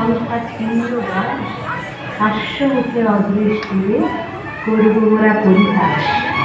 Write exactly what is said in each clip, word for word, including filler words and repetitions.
বালিকা ছিন্ন গান হাস্যমুখে অদৃষ্টিতে করব মোরা পরিহাস।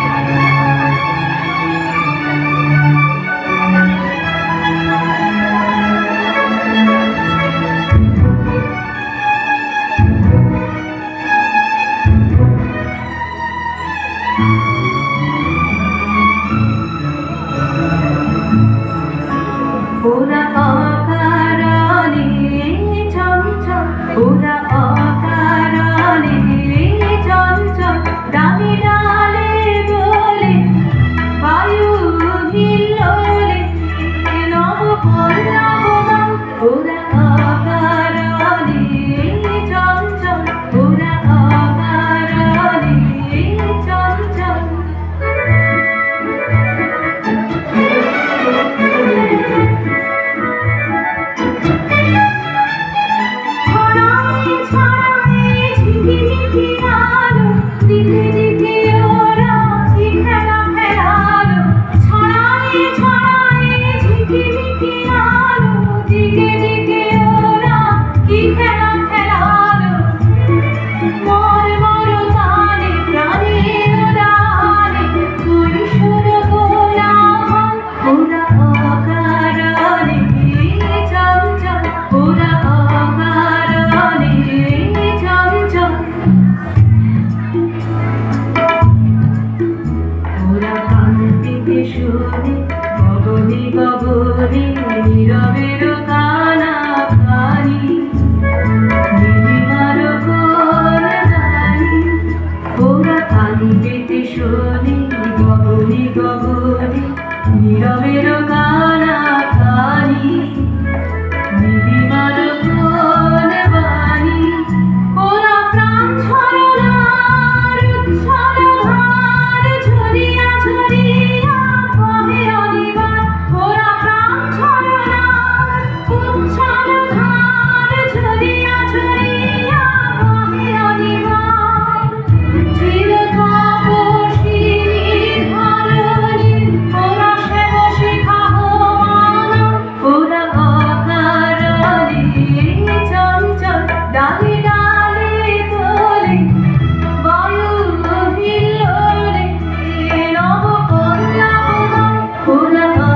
ওরা অকারণে চঞ্চল, ওরা অকারণে চঞ্চল, ডালে ডালে বলে বায়ু হিল্লোলে নব পল্লবম। ওরা অকারণে চঞ্চল, ওরা অকারণে চঞ্চল। দিকে দিকে ওরা কি খেলা খেলালো, ছড়ায় ছড়ায় ঝিকিমিকি আলো। দিকে দিকে ওরা কি খেলা খেলালো, মর মর গানে প্রাণে উড়ালে কৈশোর কোলাহল। ওরা অকারণে চঞ্চল, ওরা অকারণে চঞ্চল। ওরা কান্তিতে শোনে গগনে গগনে নীরবের কানা কানি, নীলিমার কোন গানি। ওরা কান্তিতে শোনে গগনে গগনে নীরবের কানা কানি, নীলিমার কোন বাণী। ওরা প্রাণ ছলনার উচ্ছল ধার ঝরিয়া ঝরিয়া বহে অনিবার। ওরা প্রাণ ছলনার উচ্ছল ধার ঝরিয়া ঝরিয়া বহে অনিবার। চির তপস্বিনী ধরণী ওরা সেব শিখাহ মানব। ওরা অকারণে চঞ্চল, ডালে ডালে দোলে বায়ু হিল্লোলে নব পল্লবম। ওরা